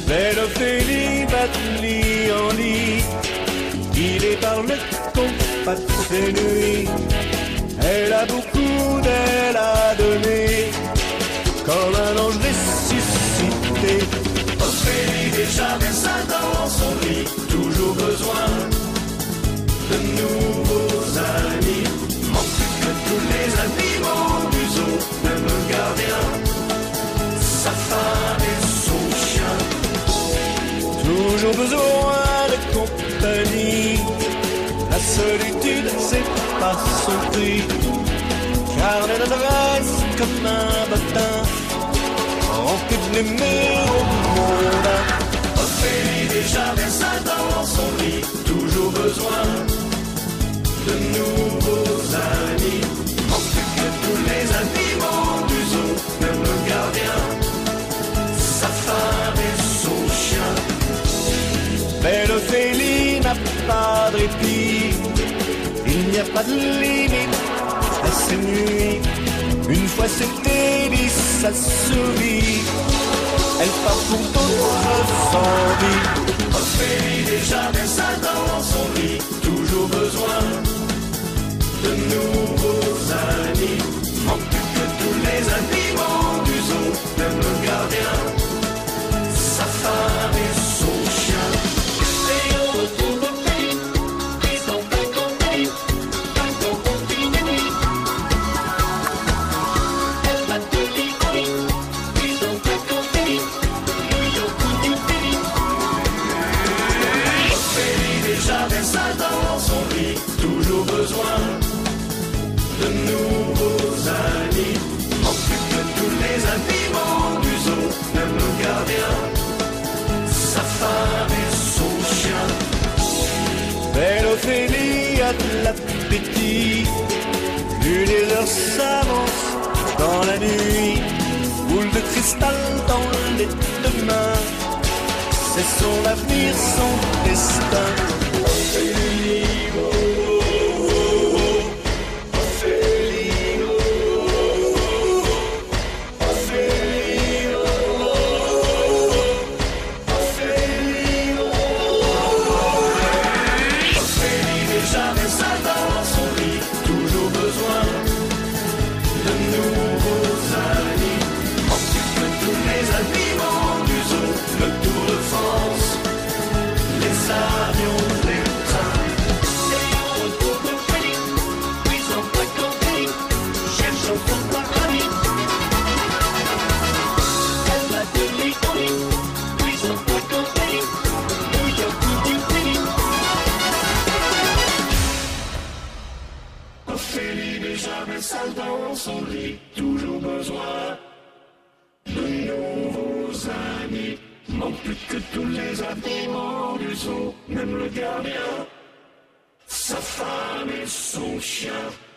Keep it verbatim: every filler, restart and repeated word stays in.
Belle Ophélie, Batli en lit, guidée par le compas de ses nuits. Elle a beaucoup d'elle à donner, comme un ange ressuscité. Ophélie déjà versa dans son lit, toujours besoin de nouveaux amis. Manque plus que tous les animaux du zoo, même le gardien, sa femme et son chien. Toujours besoin de compagnie, la solitude c'est pas son prix, car elle adresse comme un bottin, rempli de numéros au monde. Ophélie déjà versa dans son lit, toujours besoin de nouveaux amis. Manque plus que tous les animaux du zoo, même le gardien, sa femme et son chien. Belle Ophélie n'a pas de répit, il n'y a pas de limite à ses nuits. Une fois c'était dit, ça sourit, elle part pour d'autres envies. Ophélie déjà versa dans son lit, toujours besoin de nouveaux amis. Manque plus que tous les animaux du zoo, même le gardien, sa femme et son chien. Toujours besoin de nouveaux amis. Manque plus que tous les animaux du zoo, même le gardien, sa femme et son chien. Belle Ophélie a de l'appétit, plus les heures s'avancent dans la nuit. Boule de cristal dans les deux mains, c'est son avenir, son destin. Ophélie, oh, oh, oh, Ophélie, oh, oh, Ophélie, oh, oh, Ophélie, oh, oh. Ophélie déjà versa dans son lit, toujours besoin de nouveaux amis. Manque plus que tous les animaux du zoo, le Tour de France, les avions, les trains. Cherchons son paradis. Elle m'a donné envie, puis son point compagnie. New York, New Delhi. Ophélie déjà versa dans son lit, toujours besoin de nouveaux amis. Manque plus que tous les animaux du zoo, même le gardien, sa femme et son chien.